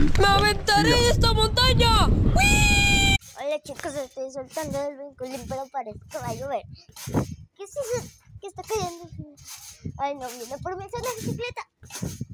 ¡Me aventaré de esta montaña! ¡Uy! Hola chicos, estoy soltando el brincolín, pero parece que va a llover. ¿Qué es eso? ¿Qué está cayendo? Ay no, mira, por mí es una bicicleta.